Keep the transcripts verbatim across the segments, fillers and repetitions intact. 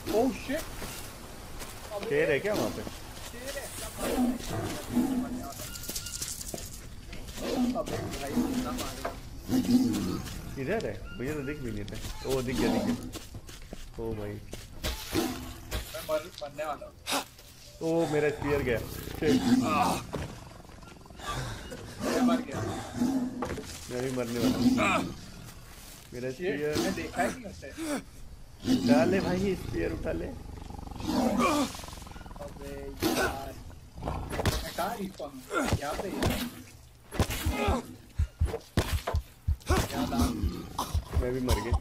Oh shit, शेर है क्या वहाँ पे? शेर है क्या बात है? अबे भाई कितना मारेगा? इधर है, मुझे तो दिख भी नहीं था। ओ दिख गया दिख गया। ओ भाई मैं मर मरने वाला हूँ। ओ मेरा स्पीयर गया। शिट, मैं मर गया। मैं भी मरने वाला हूँ। मेरा शिट, स्पीयर मैं देखा ही नहीं उसे। उठा ले भाई, स्पीयर उठा ले। अबे यार, मैं कहाँ रिस्पॉन हूँ? यहाँ पे यार। याद आ। मैं भी मर गया।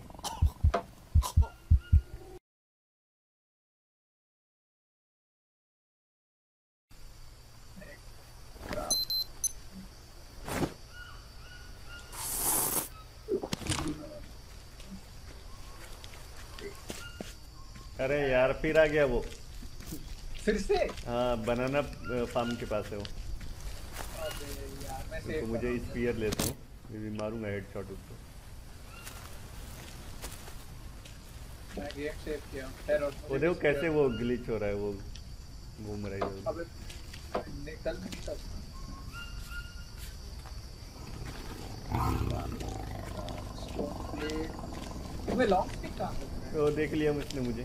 अरे यार फिर आ गया वो। फिर से? हाँ बनाना फार्म के पास है वो। अबे यार, मैं तो सेव मुझे स्पीयर लेता हूँ, मैं भी मारूंगा हेडशॉट उसको। मैं गेम सेव किया हूँ। टेरर वो देखो कैसे वो ग्लिच हो रहा है, वो घूम रहा है इधर। अबे निकल नहीं सकता। तुम्हें लॉन्ग स्टिक कहाँ पे? तो देख लिया उसने मुझे।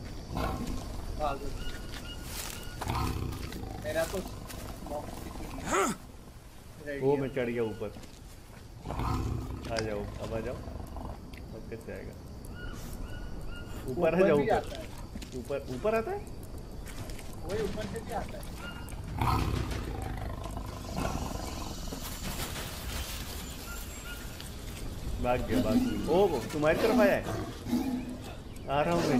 मेरा तो लॉन्ग स्टिक ही नहीं है। वो मैं चढ़ गया ऊपर। आ जाओ अब आ जाओ। अब कैसे आएगा? ऊपर आ जाओ। ऊपर ऊपर ऊपर आता है। वही ऊपर से भी आता है। भाग गया भाग गया। ओ तुम्हारी तरफ आया है। आ रहा हूँ मैं।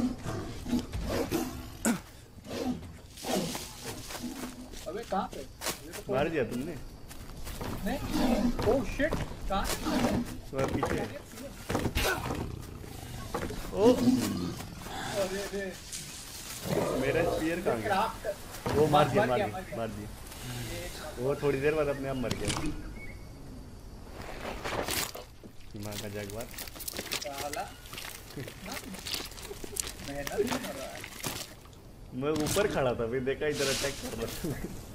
अबे कहाँ पे? मार दिया तुमने? नहीं। ओह शिट, कहाँ? तुम्हारे पीछे है। ओ अरे रे, मेरा स्पीयर कहाँ गया? वो मार दिया मार दिया मार दिया। वो थोड़ी देर बाद अपने आप मर गया। दिमाग का जगवार साला मेहनत कर रहा है। मैं ऊपर खड़ा था, फिर देखा इधर अटैक कर रहा था।